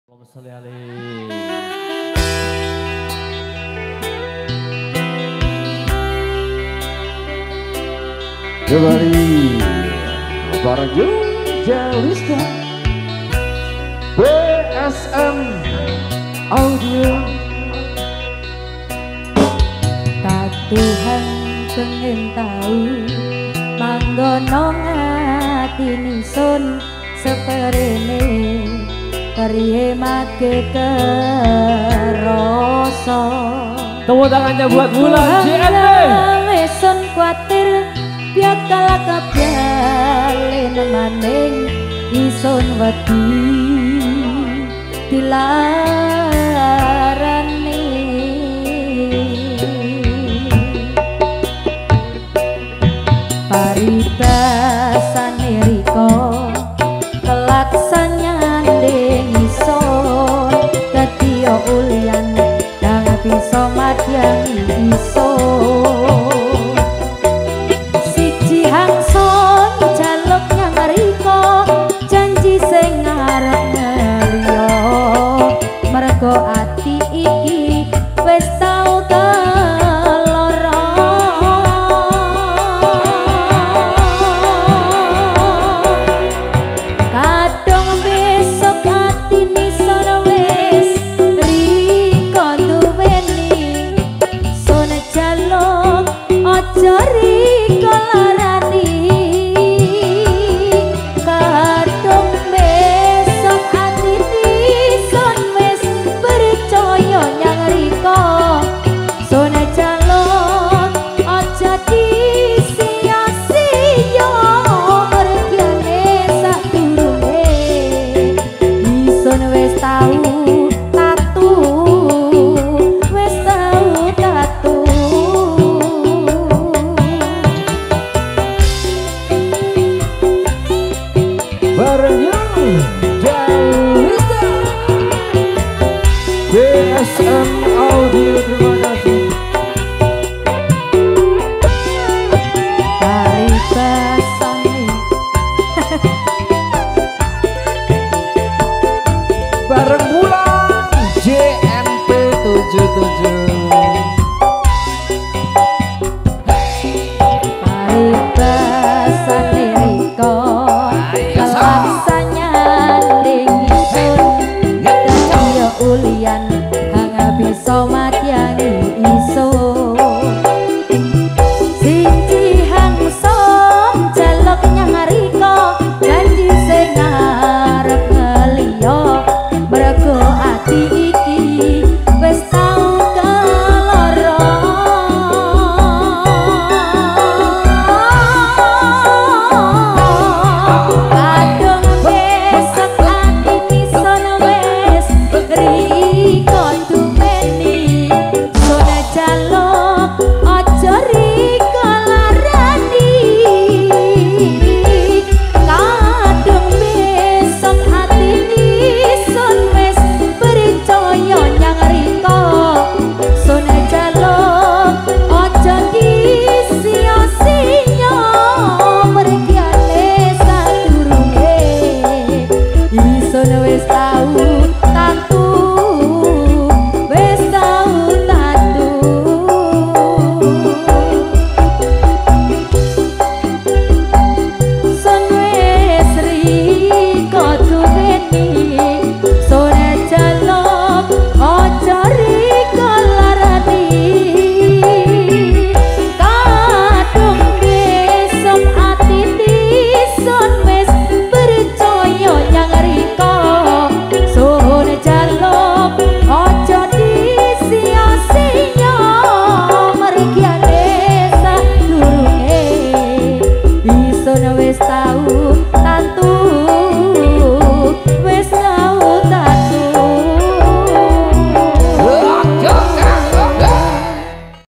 Allahumma sholli alaihi. Kembali bareng Jalista BSM Audio. Tak Tuhan pengen tahu manggono ngati nisun seperene perihe make keroso. Tepuk tangannya buat Bulan JNT. Wesun kuatir biakala kabeh maning isun wedi dilarani. Paribasane riko kelaksanyan ning isun dadi ulian nang bisa madyang isun. Siji hangson jaluk nyang riko janji sing arep ngeliyo mergo ati iki wis tau keloro. Kadung besok ati nisan wis riko duweni sun jaluk aja riko larani. Kadung besok ati nisan wis percaya nyang riko sun jaluk aja disia-sia mergiane sadurunge isun wis tau tatu wis tau tatu. Bareng Jalista BSM Audio. Terima kasih. Paribasane Bareng Bulan JNP 77.